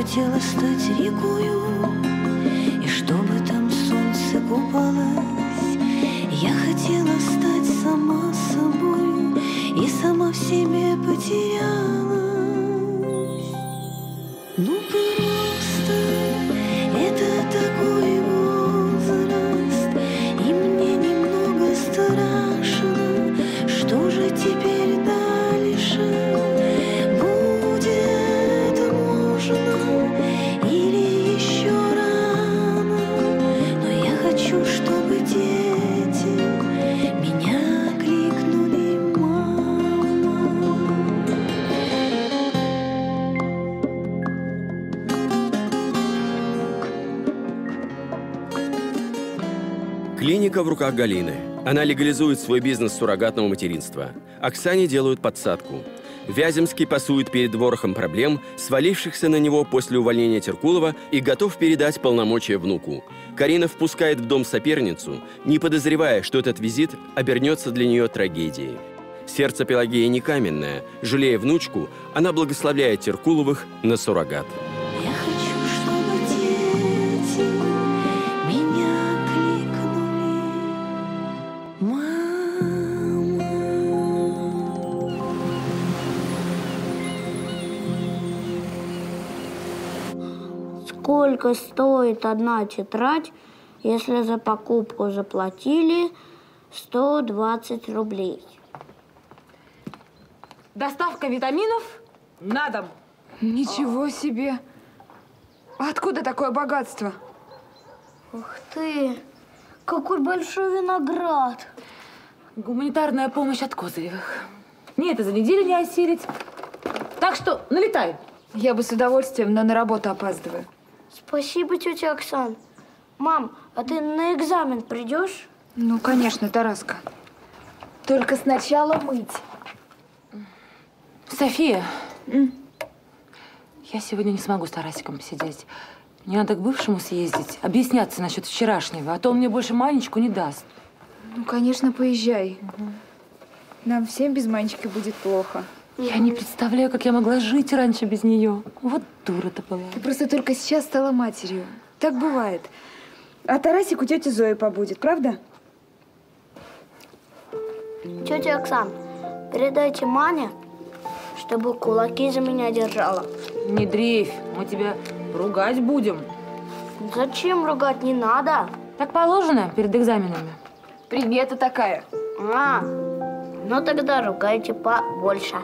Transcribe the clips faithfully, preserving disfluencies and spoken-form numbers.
хотела стать рекою, и чтобы там солнце купалось. Я хотела стать сама собою, и сама в себе потерялась. Ну просто это такой возраст, и мне немного страшно, что же теперь дальше будет можно или еще рано. Но я хочу, чтобы дети меня кликнули мама. Клиника в руках Галины. Она легализует свой бизнес суррогатного материнства. Оксане делают подсадку. Вяземский пасует перед ворохом проблем, свалившихся на него после увольнения Теркулова, и готов передать полномочия внуку. Карина впускает в дом соперницу, не подозревая, что этот визит обернется для нее трагедией. Сердце Пелагеи не каменное. Жалея внучку, она благословляет Теркуловых на суррогат. Я хочу, чтобы дети меня кликнули мама. Сколько стоит одна тетрадь, если за покупку заплатили сто двадцать рублей? Доставка витаминов на дом. Ничего себе! А откуда такое богатство? Ух ты! Какой большой виноград! Гуманитарная помощь от Козыревых. Мне это за неделю не осилить. Так что налетай. Я бы с удовольствием, но на работу опаздываю. Спасибо, тетя Оксан. Мам, а ты на экзамен придешь? Ну, конечно, Тараска. Только сначала мыть. София, М? я сегодня не смогу с Тарасиком посидеть. Мне надо к бывшему съездить, объясняться насчет вчерашнего, а то он мне больше Манечку не даст. Ну, конечно, поезжай. Угу. Нам всем без Манечки будет плохо. Я не представляю, как я могла жить раньше без нее. Вот дура-то была. Ты просто только сейчас стала матерью. Так бывает. А Тарасик у тети Зои побудет, правда? Тетя Оксан, передайте Мане, чтобы кулаки за меня держала. Не дрейфь, мы тебя ругать будем. Зачем ругать, не надо? Так положено перед экзаменами. Примета такая. А, ну тогда ругайте побольше.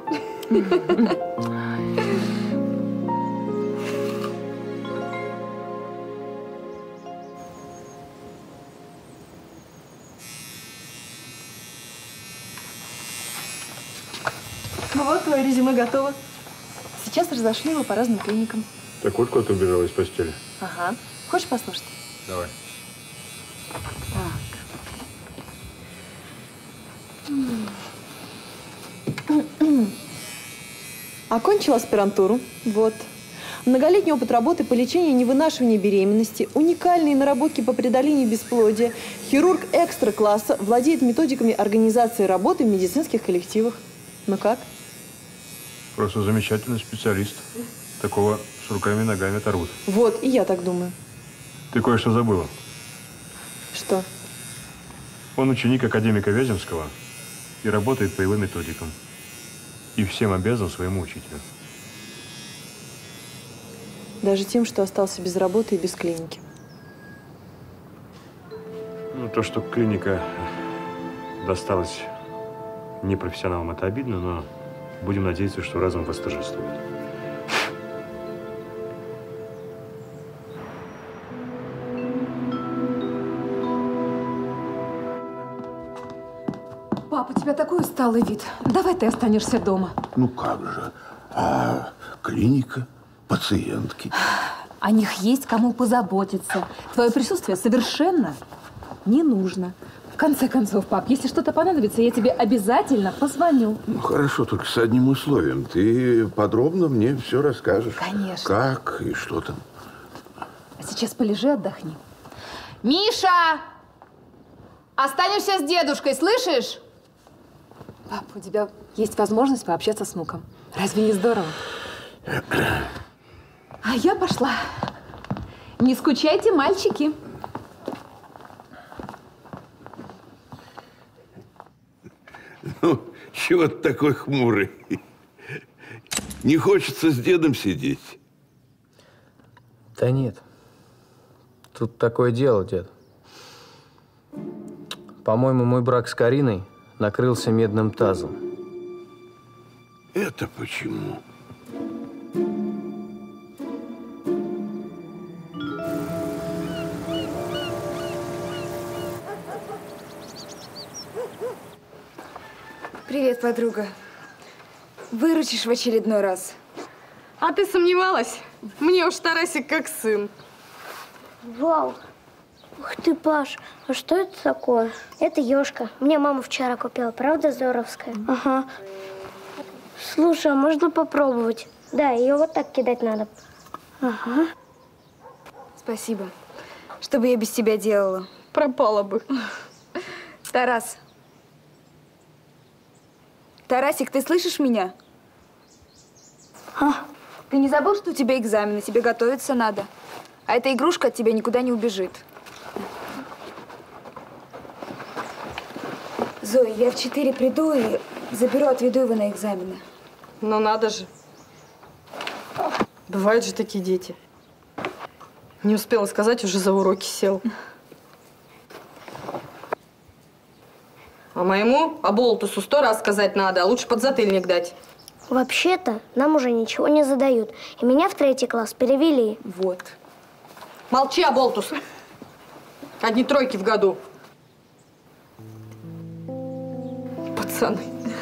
Ну вот, твое резюме готово. Сейчас разошли его по разным клиникам. Так вот, кот убежал из постели. Ага. Хочешь послушать? Давай. Так. Окончила аспирантуру. Вот. Многолетний опыт работы по лечению и невынашиванию беременности, уникальные наработки по преодолению бесплодия, хирург экстра-класса, владеет методиками организации работы в медицинских коллективах. Ну как? Просто замечательный специалист. Такого с руками и ногами оторвут. Вот, и я так думаю. Ты кое-что забыла. Что? Он ученик академика Вяземского и работает по его методикам. И всем обязан своему учителю. Даже тем, что остался без работы и без клиники. Ну, то, что клиника досталась непрофессионалам, это обидно, но будем надеяться, что разум восторжествует. Пап, у тебя такой усталый вид. Давай ты останешься дома. Ну как же. А клиника, пациентки? О них есть кому позаботиться. Твое присутствие совершенно не нужно. В конце концов, пап, если что-то понадобится, я тебе обязательно позвоню. Ну, хорошо, только с одним условием. Ты подробно мне все расскажешь. Конечно. Как и что там. А сейчас полежи, отдохни. Миша! Останешься с дедушкой, слышишь? Пап, у тебя есть возможность пообщаться с внуком. Разве не здорово? А я пошла. Не скучайте, мальчики. Ну, чего ты такой хмурый? Не хочется с дедом сидеть? Да нет. Тут такое дело, дед. По-моему, мой брак с Кариной накрылся медным тазом. Это почему? Привет, подруга. Выручишь в очередной раз. А ты сомневалась? Мне уж Тарасик как сын. Вау! Ух ты, Паш, а что это такое? Это ёшка. Мне мама вчера купила. Правда здоровская? Ага. Слушай, а можно попробовать? Да, ее вот так кидать надо. Ага. Спасибо. Что бы я без тебя делала? Пропала бы. Тарас. Тарасик, ты слышишь меня? А? Ты не забыл, что у тебя экзамены? Тебе готовиться надо. А эта игрушка от тебя никуда не убежит. Зоя, я в четыре приду и заберу, отведу его на экзамены. Ну надо же. Бывают же такие дети. Не успела сказать, уже за уроки сел. А моему оболтусу сто раз сказать надо, а лучше подзатыльник дать. Вообще-то нам уже ничего не задают. И меня в третий класс перевели. Вот. Молчи, оболтус. Одни тройки в году. Пацаны.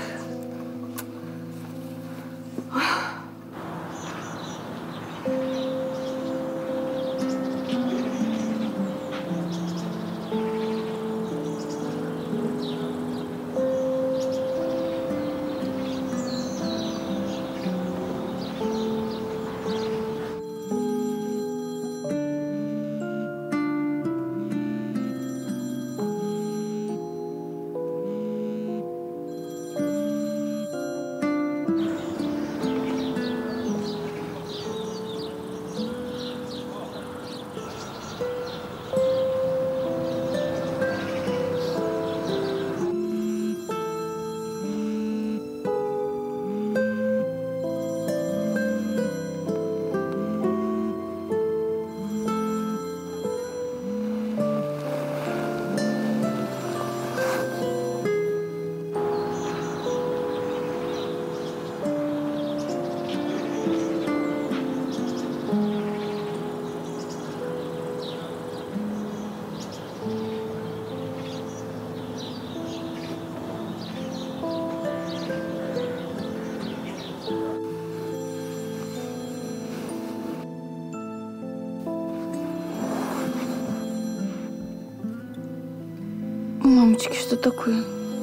Мамочки, что такое?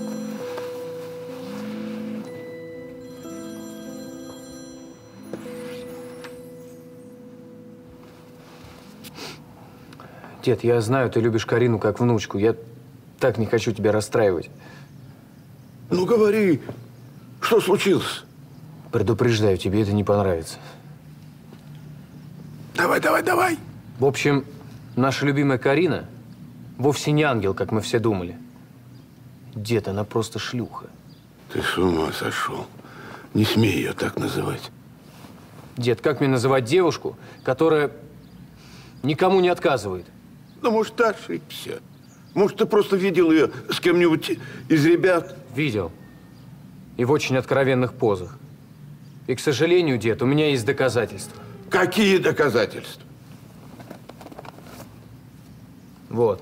Дед, я знаю, ты любишь Карину как внучку. Я так не хочу тебя расстраивать. Ну, говори, что случилось? Предупреждаю, тебе это не понравится. Давай, давай, давай. В общем, наша любимая Карина вовсе не ангел, как мы все думали. Дед, она просто шлюха. Ты с ума сошел. Не смей ее так называть. Дед, как мне называть девушку, которая никому не отказывает? Ну, может, ты ошибся. Может, ты просто видел ее с кем-нибудь из ребят? Видел. И в очень откровенных позах. И, к сожалению, дед, у меня есть доказательства. Какие доказательства? Вот.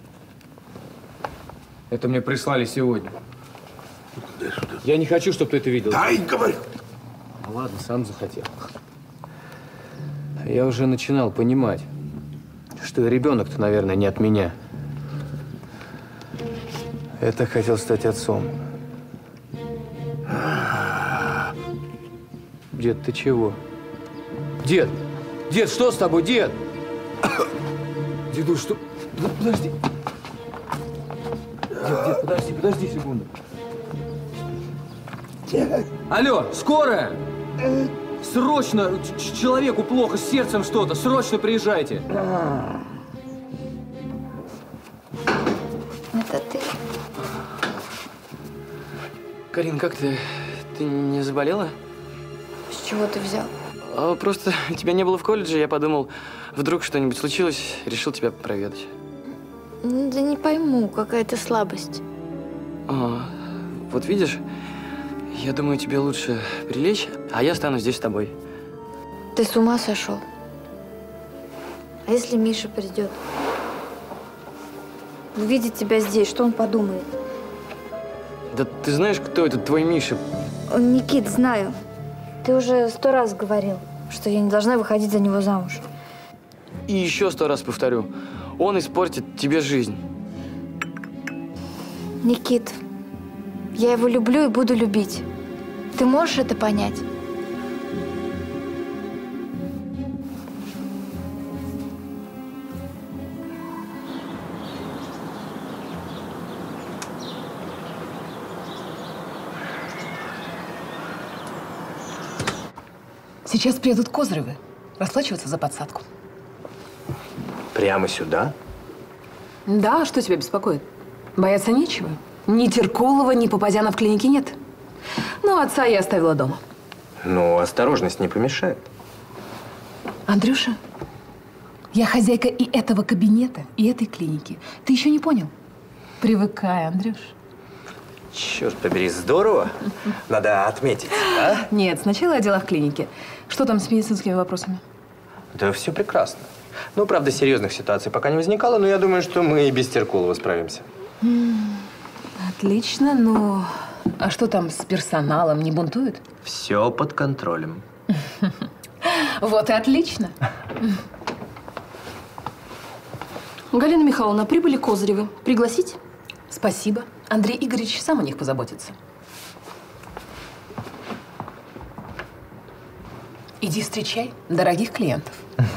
Это мне прислали сегодня. Дай сюда. Я не хочу, чтобы ты это видел. Дай, говорю. Ну, ладно, сам захотел. Я уже начинал понимать, что и ребенок-то, наверное, не от меня. Я так хотел стать отцом. Дед, ты чего? Дед! Дед, что с тобой, дед? Деду, что? Подожди. Дед, дед, подожди, подожди секунду. Алло, скорая! Срочно! Ч человеку плохо, с сердцем что-то. Срочно приезжайте. Это ты? Карин, как ты? Ты не заболела? С чего ты взял? А, просто тебя не было в колледже, я подумал, вдруг что-нибудь случилось, решил тебя проведать. Да не пойму, какая-то слабость. А, вот видишь, я думаю, тебе лучше прилечь, а я останусь здесь с тобой. Ты с ума сошел? А если Миша придет? Увидит тебя здесь, что он подумает? Да ты знаешь, кто этот твой Миша? Он Никит, знаю. Ты уже сто раз говорил, что я не должна выходить за него замуж. И еще сто раз повторю, он испортит тебе жизнь. Никит, я его люблю и буду любить. Ты можешь это понять? Сейчас приедут Козыревы расплачиваться за подсадку. Прямо сюда? Да, что тебя беспокоит? Бояться нечего. Ни Теркулова, ни Папазяна в клинике нет. Но отца я оставила дома. Ну, осторожность не помешает. Андрюша, я хозяйка и этого кабинета, и этой клиники. Ты еще не понял? Привыкай, Андрюш. Черт побери, здорово. Надо отметить, а? Нет, сначала о делах клиники. Что там с медицинскими вопросами? Да все прекрасно. Ну, правда, серьезных ситуаций пока не возникало, но я думаю, что мы и без Теркулова справимся. Отлично, но… А что там с персоналом? Не бунтуют? Все под контролем. Вот и отлично. Галина Михайловна, прибыли Козыревы. Пригласить? Спасибо. Андрей Игоревич сам о них позаботится. Иди встречай дорогих клиентов.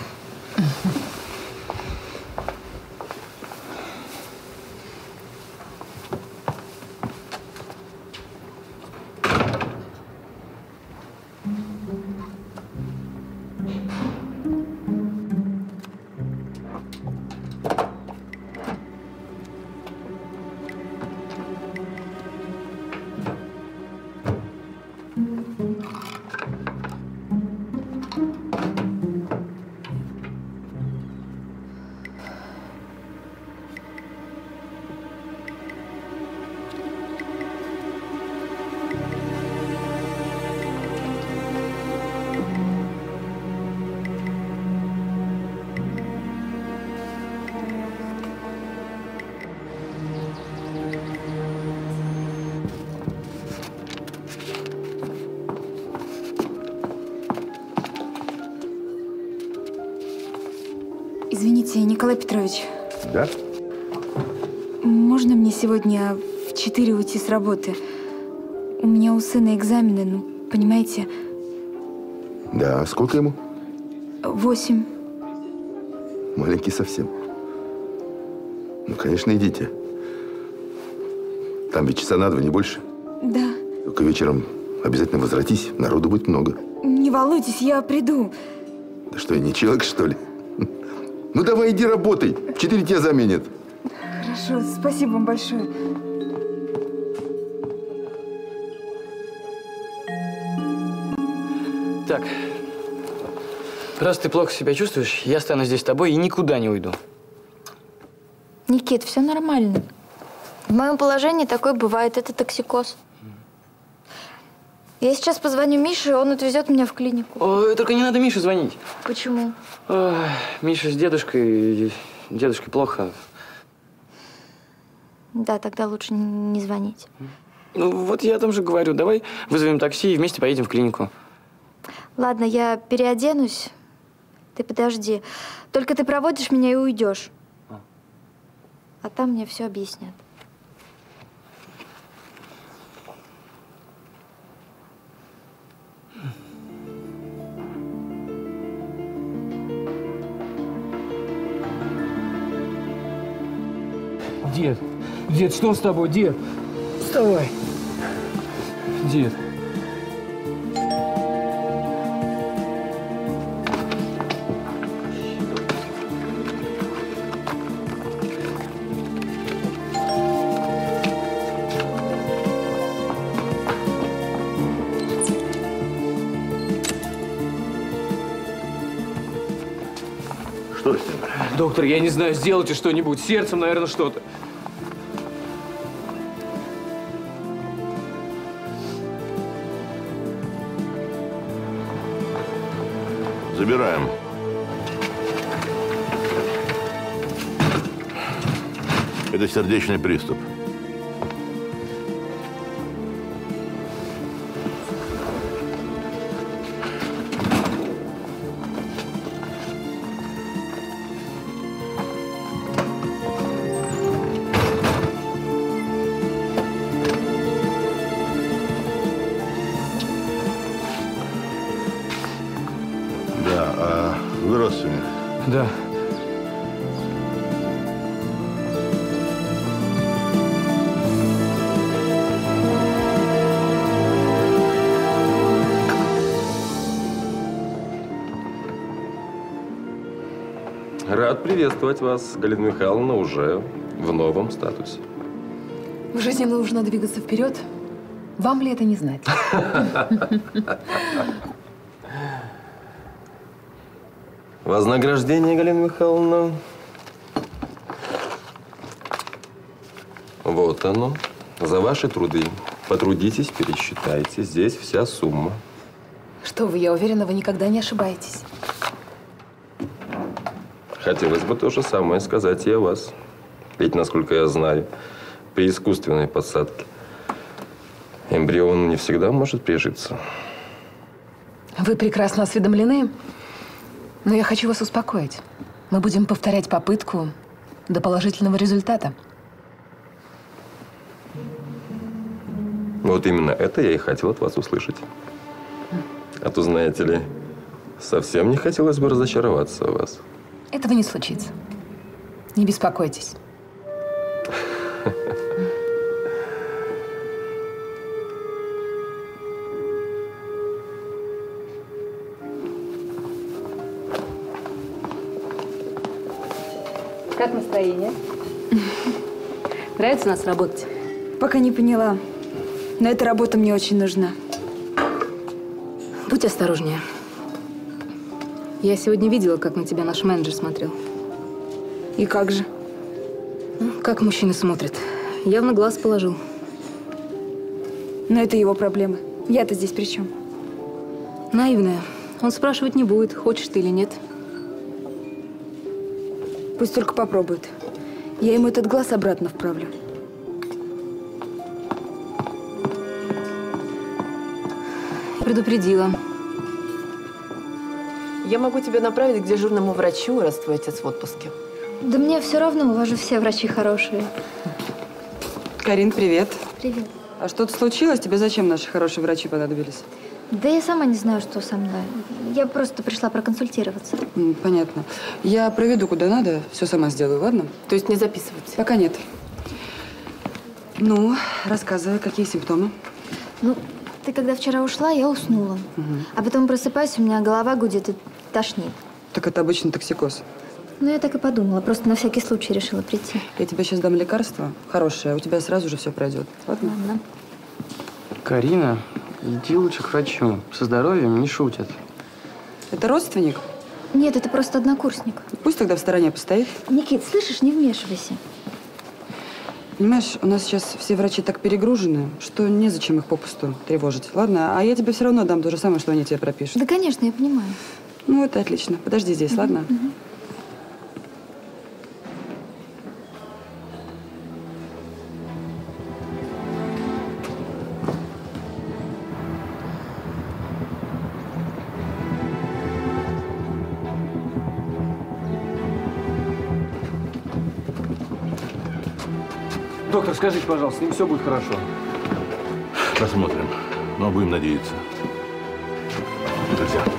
Извините, Николай Петрович. Да? Можно мне сегодня в четыре уйти с работы? У меня у сына экзамены, ну, понимаете? Да, сколько ему? Восемь. Маленький совсем. Ну, конечно, идите. Там ведь часа на два, не больше. Да. Только вечером обязательно возвратись, народу будет много. Не волнуйтесь, я приду. Да что, я не человек, что ли? Ну, давай иди работай, в четыре тебя заменят. Хорошо, спасибо вам большое. Так, раз ты плохо себя чувствуешь, я останусь здесь с тобой и никуда не уйду. Никит, все нормально. В моем положении такое бывает, это токсикоз. Я сейчас позвоню Мише, он отвезет меня в клинику. Ой, только не надо Мише звонить. Почему? Ой, Миша с дедушкой, дедушкой плохо. Да, тогда лучше не звонить. Ну, вот я о том же говорю. Давай вызовем такси и вместе поедем в клинику. Ладно, я переоденусь. Ты подожди. Только ты проводишь меня и уйдешь. А там мне все объяснят. Дед, дед, что с тобой, дед? Вставай. Дед. Что с ним? Доктор, я не знаю, сделайте что-нибудь. С сердцем, наверное, что-то. Забираем. Это сердечный приступ. Да, а вы родственник? Да. Рад приветствовать вас, Галина Михайловна, уже в новом статусе. В жизни нужно двигаться вперед. Вам ли это не знать? Вознаграждение, Галина Михайловна. Вот оно. За ваши труды. Потрудитесь, пересчитайте. Здесь вся сумма. Что вы, я уверена, вы никогда не ошибаетесь. Хотелось бы то же самое сказать и о вас. Ведь, насколько я знаю, при искусственной подсадке эмбрион не всегда может прижиться. Вы прекрасно осведомлены, но я хочу вас успокоить. Мы будем повторять попытку до положительного результата. Вот именно это я и хотел от вас услышать. А то, знаете ли, совсем не хотелось бы разочароваться в вас. Этого не случится. Не беспокойтесь. Как настроение? Нравится у нас работать? Пока не поняла. Но эта работа мне очень нужна. Будь осторожнее. Я сегодня видела, как на тебя наш менеджер смотрел. И как же? Ну, как мужчины смотрят. Явно глаз положил. Но это его проблемы. Я-то здесь при чем? Наивная. Он спрашивать не будет, хочешь ты или нет. Пусть только попробует. Я ему этот глаз обратно вправлю. Предупредила. Я могу тебя направить к дежурному врачу, раз твой отец в отпуске. Да мне все равно, у вас же все врачи хорошие. Карин, привет. Привет. А что-то случилось? Тебе зачем наши хорошие врачи понадобились? Да я сама не знаю, что со мной. Я просто пришла проконсультироваться. М, Понятно. Я проведу куда надо, все сама сделаю, ладно? То есть не записывать? Пока нет. Ну, рассказывай, какие симптомы? Ну, ты когда вчера ушла, я уснула. Мгм. А потом просыпаюсь, у меня голова гудит и тошнит. Так это обычный токсикоз. Ну, я так и подумала. Просто на всякий случай решила прийти. Я тебе сейчас дам лекарство хорошее, у тебя сразу же все пройдет. Ладно? Ладно. Карина, иди лучше к врачу. Со здоровьем не шутят. Это родственник? Нет, это просто однокурсник. Пусть тогда в стороне постоит. Никит, слышишь, не вмешивайся. Понимаешь, у нас сейчас все врачи так перегружены, что незачем их попусту тревожить. Ладно? А я тебе все равно дам то же самое, что они тебе пропишут. Да, конечно, я понимаю. Ну, это отлично. Подожди здесь, ладно? Мгм. Доктор, скажите, пожалуйста, с ним все будет хорошо? Посмотрим. Но будем надеяться. Друзья.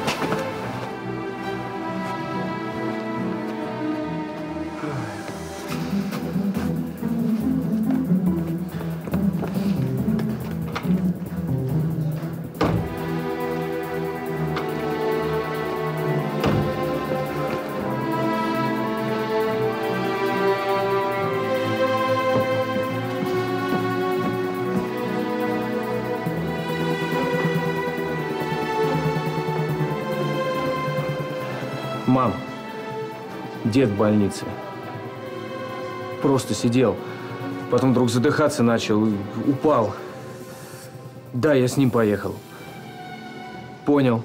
Мам, Дед в больнице. Просто сидел. Потом вдруг задыхаться начал и упал. Да, я с ним поехал. Понял.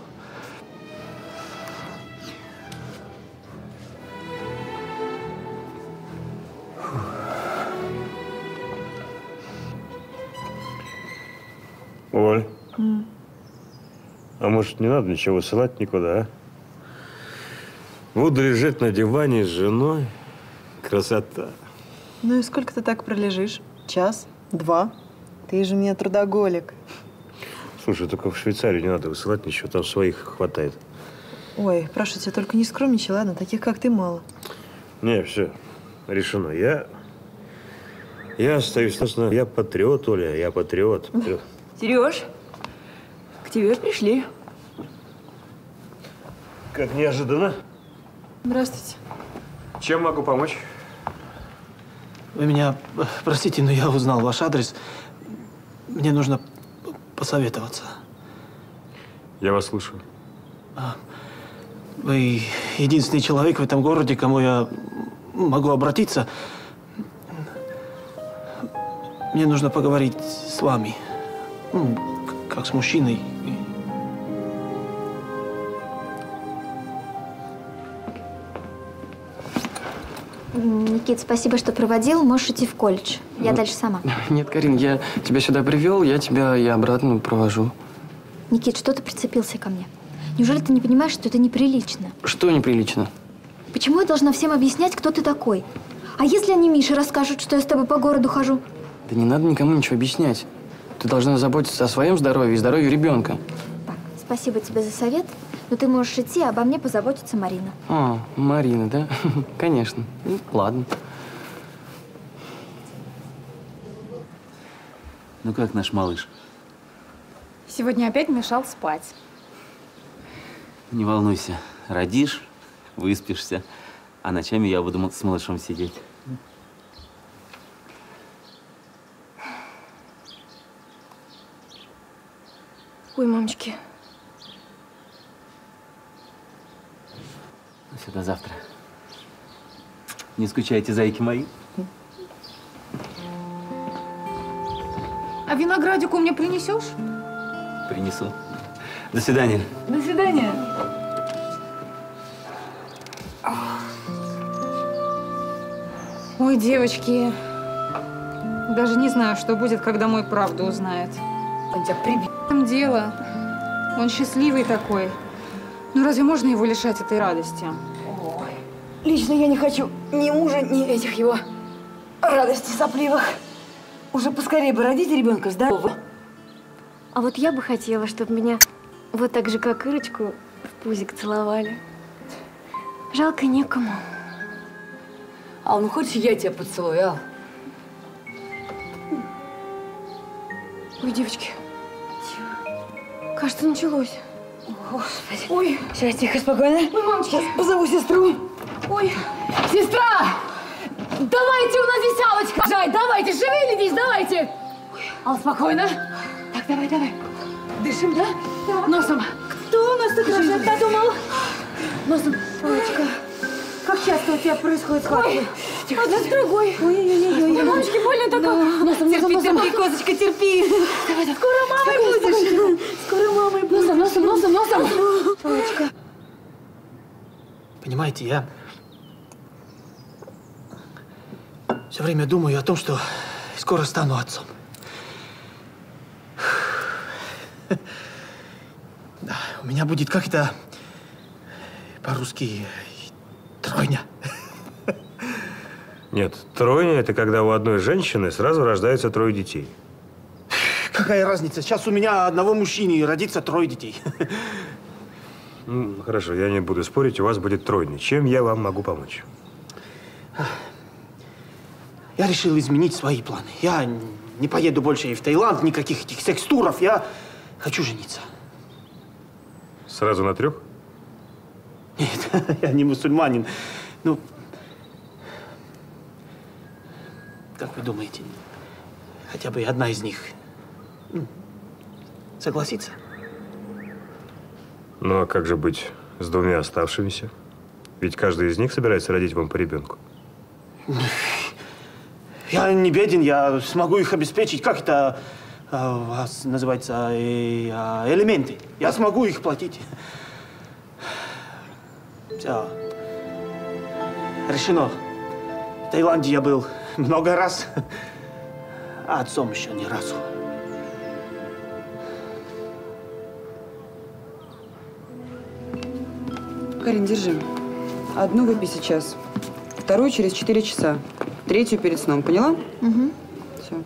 Оль, mm. а может, не надо ничего высылать никуда, а? Буду лежать на диване с женой. Красота. Ну и сколько ты так пролежишь? Час? Два? Ты же у меня трудоголик. Слушай, только в Швейцарию не надо высылать ничего, там своих хватает. Ой, прошу тебя, только не скромничай, ладно? Таких, как ты, мало. Не, все, решено. Я… Я остаюсь, собственно, я патриот, Оля, я патриот. патриот. Сереж, к тебе пришли. Как неожиданно. Здравствуйте. Чем могу помочь? Вы меня простите, но я узнал ваш адрес. Мне нужно посоветоваться. Я вас слушаю. Вы единственный человек в этом городе, к кому я могу обратиться. Мне нужно поговорить с вами. Ну, как с мужчиной. Никит, спасибо, что проводил. Можешь идти в колледж. Я ну, дальше сама. Нет, Карин, я тебя сюда привел, я тебя и обратно провожу. Никит, что ты прицепился ко мне? Неужели ты не понимаешь, что это неприлично? Что неприлично? Почему я должна всем объяснять, кто ты такой? А если они Мише расскажут, что я с тобой по городу хожу? Да не надо никому ничего объяснять. Ты должна заботиться о своем здоровье и здоровье ребенка. Так, спасибо тебе за совет, но ты можешь идти, а обо мне позаботится Марина. А, Марина, да? Конечно. Ну, ладно. Ну как наш малыш? Сегодня опять мешал спать. Не волнуйся. Родишь, выспишься, а ночами я буду с малышом сидеть. Ой, мамочки. Все, до завтра. Не скучайте, зайки мои. А виноградику мне принесешь? Принесу. До свидания. До свидания. Ой, девочки, даже не знаю, что будет, когда мой правду узнает. Он тебя прибил. В том дело, он счастливый такой. Ну разве можно его лишать этой радости? Ой. Лично я не хочу ни мужа, ни этих его радостей сопливых. Уже поскорее бы родить ребенка здорового. А вот я бы хотела, чтобы меня вот так же, как Ирочку, в пузик целовали. Жалко некому. Ал, ну хочешь, я тебя поцелую, Ал? Ой, девочки. Кажется, началось. Господи. Ой. Сейчас, тихо, спокойно. Ой, мамочки. Сейчас позову сестру. Ой, сестра! Давайте, у нас здесь Аллочка. Жай, давайте, шевелитесь, давайте. Ал, спокойно. Так, давай, давай. Дышим, да? Да. Носом. Кто у нас так рожает, надумал? Носом. Аллочка, как часто у тебя происходит схватки? Тихо, одна с другой. Ой-ой-ой. Мамочки, больно так. Носом, терпи, носом, терпи, носом. козочка, терпи. Давай, давай. Скоро мамой будешь. Скоро мамой будешь. Носом, носом, носом, носом. Аллочка. Понимаете, я все время думаю о том, что скоро стану отцом. Да, у меня будет как-то по-русски тройня. Нет, тройня – это когда у одной женщины сразу рождается трое детей. Какая разница? Сейчас у меня одного мужчины родится трое детей. Ну, хорошо, я не буду спорить, у вас будет тройня. Чем я вам могу помочь? Я решил изменить свои планы. Я не поеду больше и в Таиланд, никаких этих секс-туров. Я хочу жениться. Сразу на трех? Нет, я не мусульманин. Ну, как вы думаете, хотя бы одна из них ну, согласится? Ну, а как же быть с двумя оставшимися? Ведь каждый из них собирается родить вам по ребенку. Я не беден, я смогу их обеспечить. Как это а, у вас называется? Э, а, элементы. Я смогу их платить. Все. Решено. В Таиланде я был много раз, а отцом еще ни разу. Карин, держи. Одну выпей сейчас, вторую через четыре часа, третью перед сном. Поняла? Угу. Все.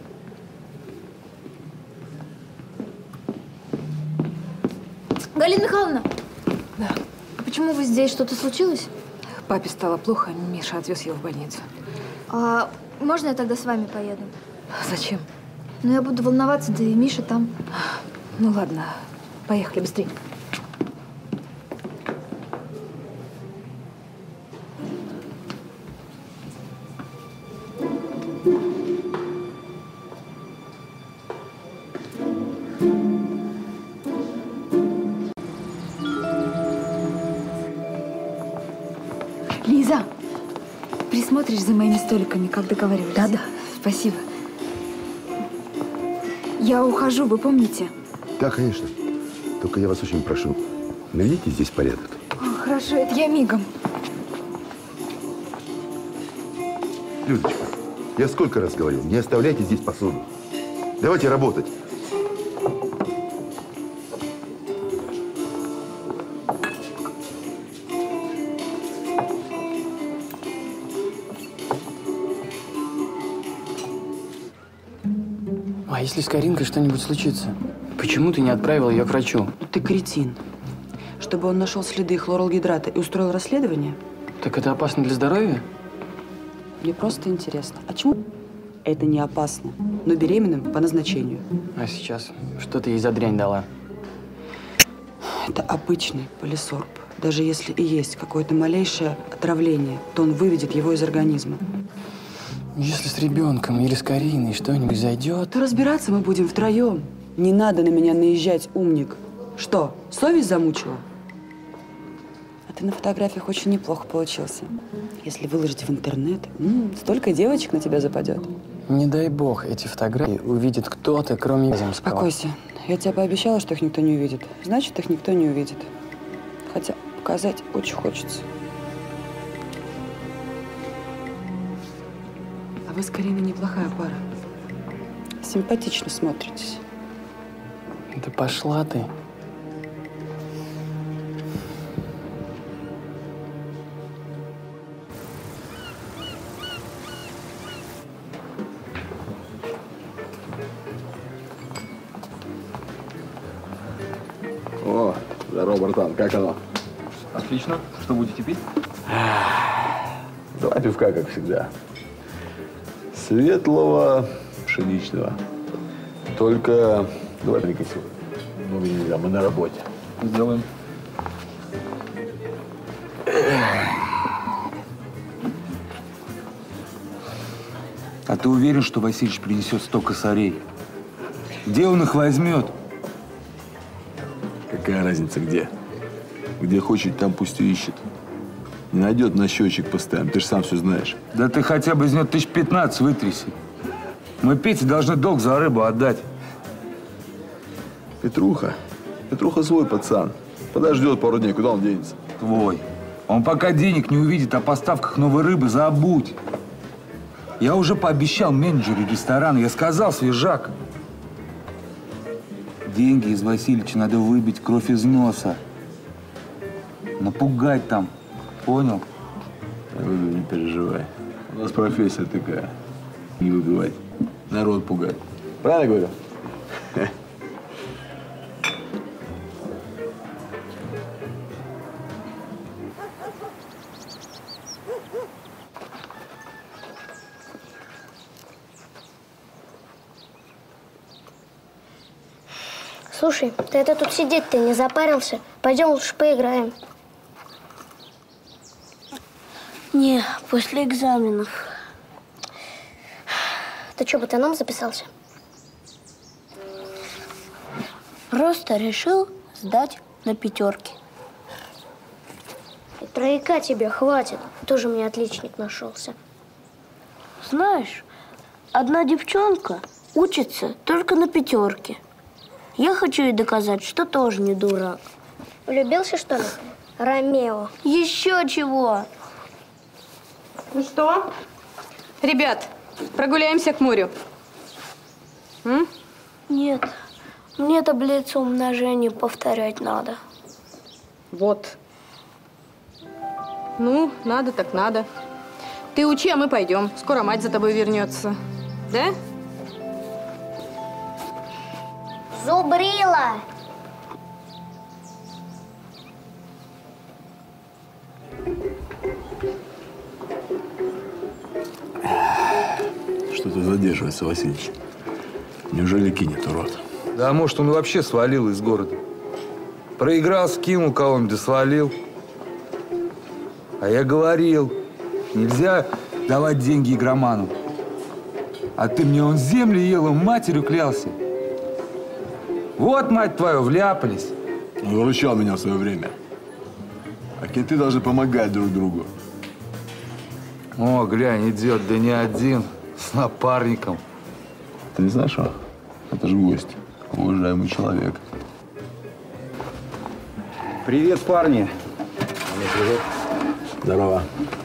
Галина Михайловна! Да. А почему вы здесь? Что-то случилось? Папе стало плохо, Миша отвез его в больницу. А можно я тогда с вами поеду? Зачем? Ну, я буду волноваться, да и Миша там. Ну, ладно. Поехали быстрее. Лиза, присмотришь за моими столиками, как договаривались? Да, да. Спасибо. Я ухожу, вы помните? Да, конечно. Только я вас очень прошу, наведите здесь порядок. О, хорошо, это я мигом. Людочка, я сколько раз говорил, не оставляйте здесь посуду. Давайте работать. А если с Каринкой что-нибудь случится? Почему ты не отправил ее к врачу? Ты кретин. Чтобы он нашел следы хлоралгидрата и устроил расследование? Так это опасно для здоровья? Мне просто интересно, а чему это не опасно, но беременным по назначению? А сейчас? Что ты ей за дрянь дала? Это обычный полисорб. Даже если и есть какое-то малейшее отравление, то он выведет его из организма. Если с ребенком или с Кариной что-нибудь зайдет… То разбираться мы будем втроем. Не надо на меня наезжать, умник. Что, совесть замучила? А ты на фотографиях очень неплохо получился. Если выложить в интернет, м-м, столько девочек на тебя западет. Не дай бог, эти фотографии увидит кто-то, кроме Земского. Успокойся. Я тебе пообещала, что их никто не увидит. Значит, их никто не увидит. Хотя показать очень хочется. А вы с Кариной неплохая пара. Симпатично смотритесь. Да пошла ты. О, здорово, братан, как оно? Отлично. Что будете пить? Два пивка, как всегда. Светлого, пшеничного. Только давай прикосил. Много нельзя, мы на работе. Сделаем. А ты уверен, что Васильевич принесет сто косарей? Где он их возьмет? Какая разница где? Где хочет, там пусть и ищет. Не найдет на счетчик постоянно, ты же сам все знаешь. Да ты хотя бы из него тысяч пятнадцать вытряси. Мы Пете должны долг за рыбу отдать. Петруха. Петруха свой пацан. Подождет пару дней, куда он денется? Твой. Он пока денег не увидит о поставках новой рыбы, забудь. Я уже пообещал менеджеру ресторана, я сказал, свежак. Деньги из Васильевича надо выбить кровь из носа. Напугать там. Понял? Я выбью, не переживай. У нас профессия такая. Не выбивать. Народ пугать. Правильно говорю? Слушай, ты это тут сидеть-то не запарился? Пойдем лучше поиграем. Не, после экзаменов. Ты что, ботаном записался? Просто решил сдать на пятерки. И трояка тебе хватит. Тоже мне отличник нашелся. Знаешь, одна девчонка учится только на пятерке. Я хочу ей доказать, что тоже не дурак. Влюбился, что ли? Ромео. Еще чего? Ну что? Ребят, прогуляемся к морю. М? Нет, мне таблицу умножения повторять надо. Вот. Ну, надо так надо. Ты учи, а мы пойдем. Скоро мать за тобой вернется. Да? Зубрила! Что-то задерживается, Васильевич. Неужели кинет, урод? Да, может, он вообще свалил из города. Проиграл, скинул кого-нибудь, да свалил. А я говорил, нельзя давать деньги игроману. А ты мне он землю ел, он матерью клялся. Вот, мать твою, вляпались. Он выручал меня в свое время. А кенты должны помогать друг другу. О, глянь, идет, да не один, с напарником. Ты не знаешь, что? Это же гость, уважаемый человек. Привет, парни. Здорово.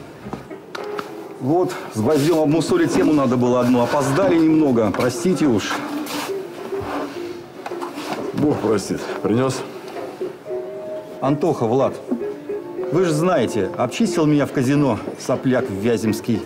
Вот, с гвоздем обмусолить тему надо было одну. Опоздали немного, простите уж. Бог простит. Принес? Антоха, Влад, вы же знаете, обчистил меня в казино сопляк Вяземский.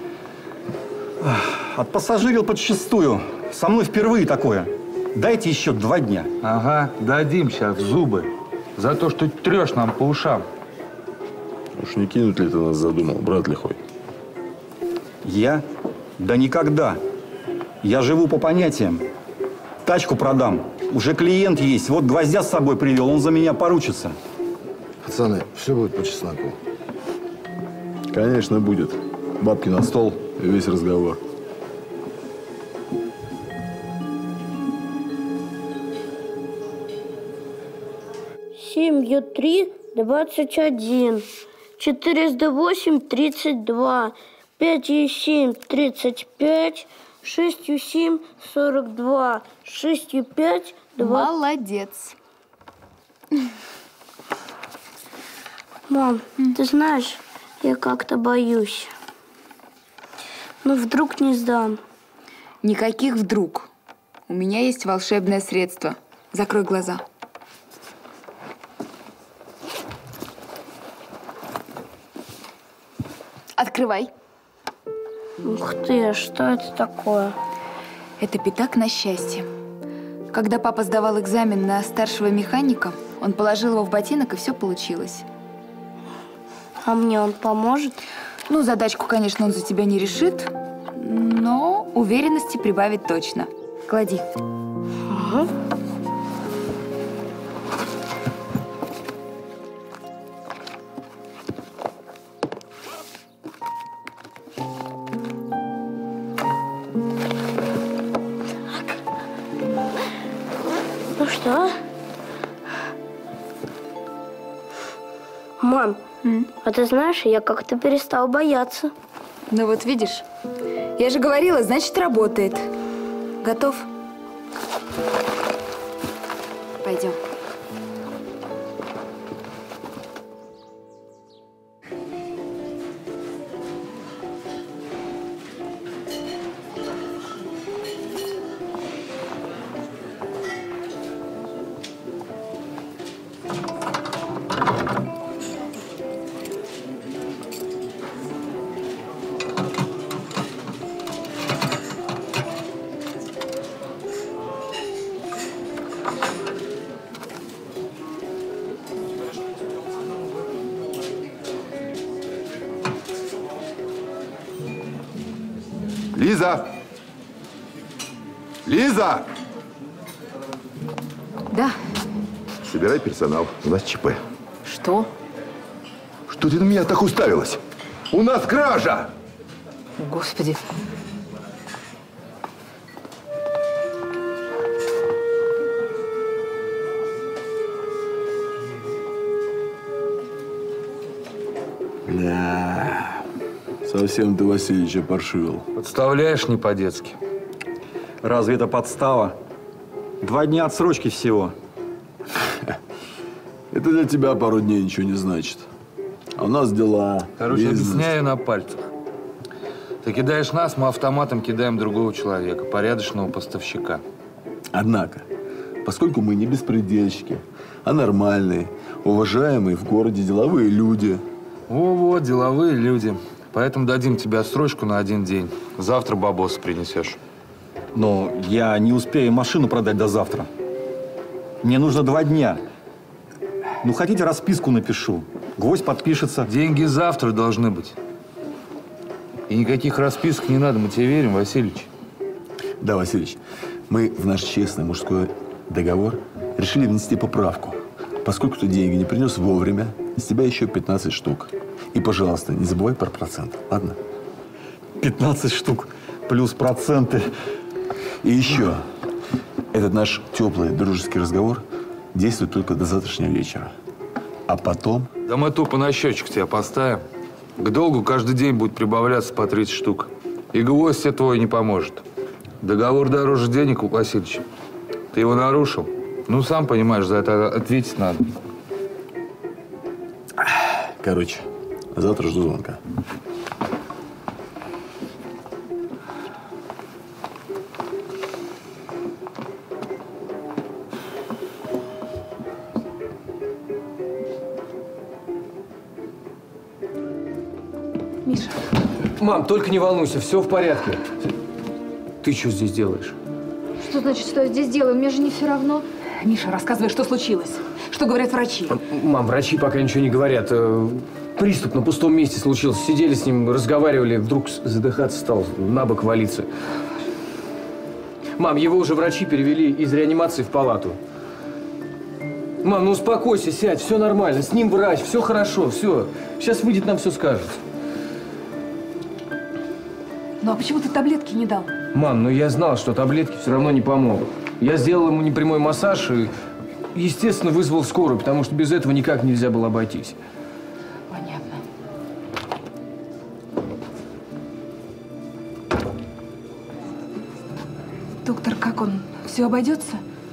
Отпассажирил подчистую. Со мной впервые такое. Дайте еще два дня. Ага, дадим сейчас зубы. За то, что трешь нам по ушам. Уж не кинуть ли ты нас задумал, брат лихой? Я? Да никогда. Я живу по понятиям. Тачку продам. Уже клиент есть. Вот гвоздя с собой привел. Он за меня поручится. Пацаны, все будет по чесноку. Конечно, будет. Бабки на стол и весь разговор. Семью три, двадцать один. Четыреста восемь, тридцать два. Пятью семь, тридцать пять. Шестью семь, сорок два. Шестью пять, два. Молодец. Мам, ты знаешь, я как-то боюсь. Ну, вдруг не сдам. Никаких вдруг. У меня есть волшебное средство. Закрой глаза. Открывай. Ух ты, что это такое? Это пятак на счастье. Когда папа сдавал экзамен на старшего механика, он положил его в ботинок, и все получилось. А мне он поможет? Ну, задачку, конечно, он за тебя не решит, но уверенности прибавит точно. Клади. Ага. Ну что? Мам, М? а ты знаешь, я как-то перестал бояться. Ну вот видишь, я же говорила, значит, работает. Готов? Пойдем. Лиза! Лиза! Да. Собирай персонал. У нас ЧП. Что? Что ты на меня так уставилась? У нас кража! Господи. Да. Совсем ты Васильевича паршивил. Подставляешь не по-детски. Разве это подстава? Два дня отсрочки всего. Это для тебя пару дней ничего не значит. А у нас дела. Короче, бизнес. объясняю на пальцах. Ты кидаешь нас, мы автоматом кидаем другого человека, порядочного поставщика. Однако, поскольку мы не беспредельщики, а нормальные, уважаемые в городе деловые люди. Во-во, деловые люди. Поэтому дадим тебе отсрочку на один день. Завтра бабос принесешь. Но я не успею машину продать до завтра. Мне нужно два дня. Ну, хотите, расписку напишу. Гвоздь подпишется. Деньги завтра должны быть. И никаких расписок не надо, мы тебе верим, Васильевич. Да, Васильевич, мы в наш честный мужской договор решили внести поправку. Поскольку ты деньги не принес вовремя, с тебя еще пятнадцать штук. И, пожалуйста, не забывай про процент, ладно? пятнадцать штук плюс проценты. И еще, этот наш теплый дружеский разговор действует только до завтрашнего вечера. А потом… Да мы тупо на счетчик тебя поставим. К долгу каждый день будет прибавляться по тридцать штук. И гвоздь тебе твой не поможет. Договор дороже денег, Васильевич. Ты его нарушил? Ну, сам понимаешь, за это ответить надо. Короче, завтра жду звонка. Миша. Мам, только не волнуйся, все в порядке. Ты что здесь делаешь? Что значит, что я здесь делаю? Мне же не все равно. Миша, рассказывай, что случилось. Что говорят врачи? Мам, врачи пока ничего не говорят. Приступ на пустом месте случился. Сидели с ним, разговаривали, вдруг задыхаться стал, на бок валиться. Мам, его уже врачи перевели из реанимации в палату. Мам, ну успокойся, сядь, все нормально. С ним врач, все хорошо, все. Сейчас выйдет, нам все скажет. Ну а почему ты таблетки не дал? Мам, ну я знал, что таблетки все равно не помогут. Я сделал ему непрямой массаж и, естественно, вызвал скорую, потому что без этого никак нельзя было обойтись. Понятно. Доктор, как он? Все обойдется?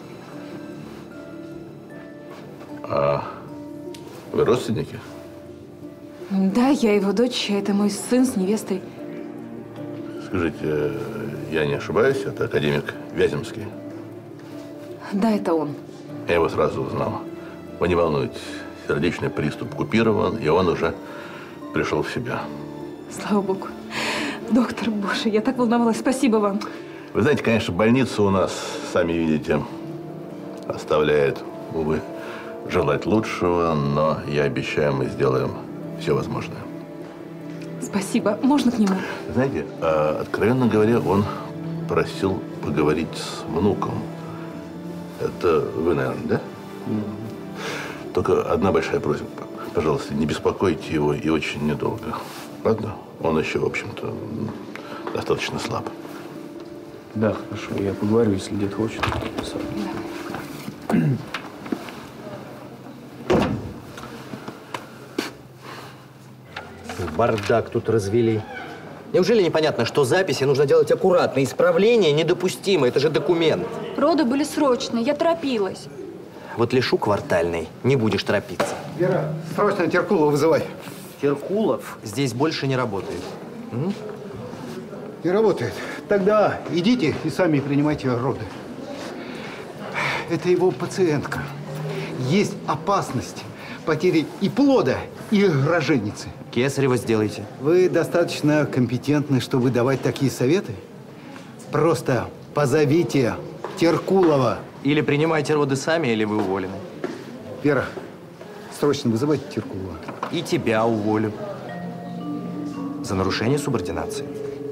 А вы родственники? Да, я его дочь, а это мой сын с невестой. Скажите, я не ошибаюсь, это академик Вяземский? Да, это он. Я его сразу узнал. Вы не волнуйтесь, сердечный приступ купирован, и он уже пришел в себя. Слава богу. Доктор, боже, я так волновалась. Спасибо вам. Вы знаете, конечно, больница у нас, сами видите, оставляет, увы, желать лучшего, но я обещаю, мы сделаем все возможное. Спасибо. Можно к нему? Знаете, откровенно говоря, он просил поговорить с внуком. Это вы, наверное, да? Mm-hmm. Только одна большая просьба. Пожалуйста, не беспокойте его и очень недолго. Ладно? Он еще, в общем-то, достаточно слаб. Да, хорошо. Я поговорю, если дед хочет. Да. Бардак тут развели. Неужели непонятно, что записи нужно делать аккуратно? Исправление недопустимо, это же документ. Роды были срочные, я торопилась. Вот лишу квартальный, не будешь торопиться. Вера, срочно Теркулова вызывай. Теркулов здесь больше не работает. Угу. Не работает. Тогда идите и сами принимайте роды. Это его пациентка. Есть опасность потери и плода, и роженицы. Кесарево сделайте. Вы достаточно компетентны, чтобы давать такие советы? Просто позовите Теркулова. Или принимайте роды сами, или вы уволены. Вера, срочно вызывайте Теркулова. И тебя уволю. За нарушение субординации.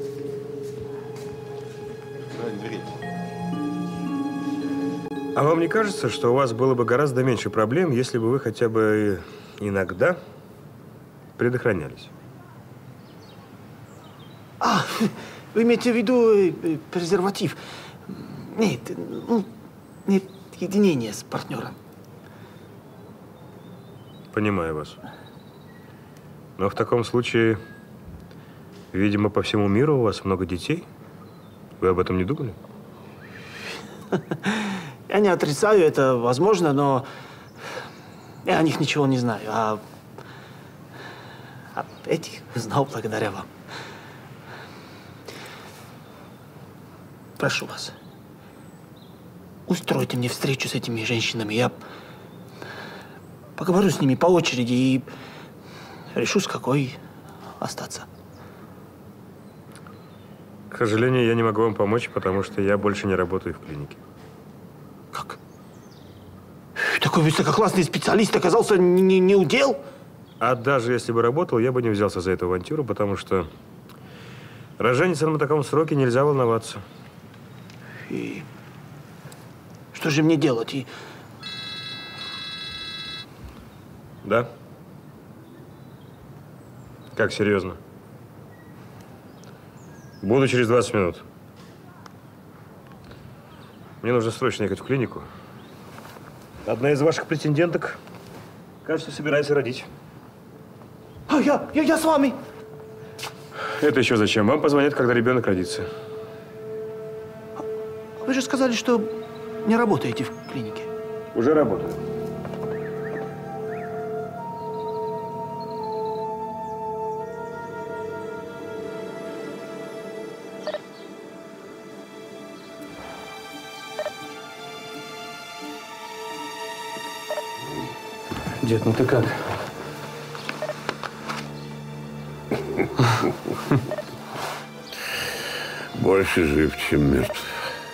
А вам не кажется, что у вас было бы гораздо меньше проблем, если бы вы хотя бы иногда предохранялись? А, вы имеете в виду э, э, презерватив? Нет, ну, нет, единение с партнером. Понимаю вас. Но в таком случае, видимо, по всему миру у вас много детей. Вы об этом не думали? Я не отрицаю, это возможно, но я о них ничего не знаю. А об этих знал благодаря вам. Прошу вас, устройте мне встречу с этими женщинами. Я поговорю с ними по очереди и решу, с какой остаться. К сожалению, я не могу вам помочь, потому что я больше не работаю в клинике. Как? Такой высококлассный специалист оказался не, не удел? А даже если бы работал, я бы не взялся за эту авантюру, потому что роженицам на таком сроке нельзя волноваться. И что же мне делать? И... Да? Как, серьезно? Буду через двадцать минут. Мне нужно срочно ехать в клинику. Одна из ваших претенденток, кажется, собирается родить. А я, я, я с вами. Это еще зачем? Вам позвонят, когда ребенок родится. Вы же сказали, что не работаете в клинике. Уже работаю. Дед, ну ты как? Больше жив, чем мертв.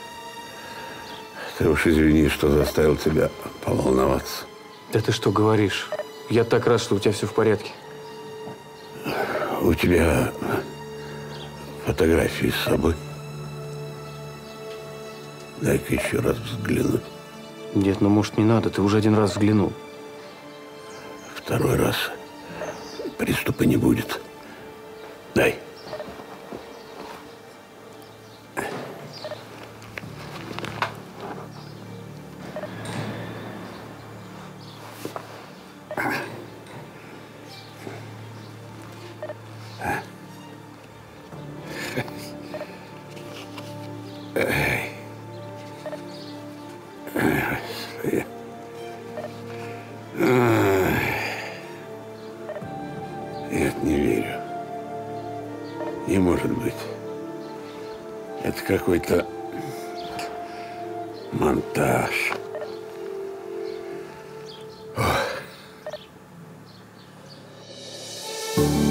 Ты уж извини, что заставил тебя поволноваться. Да ты что говоришь? Я так рад, что у тебя все в порядке. У тебя фотографии с собой? Дай-ка еще раз взглянуть. Дед, ну может не надо, ты уже один раз взглянул. Второй раз приступа не будет. Дай. Нет, не верю. Не может быть. Это какой-то монтаж. Ох.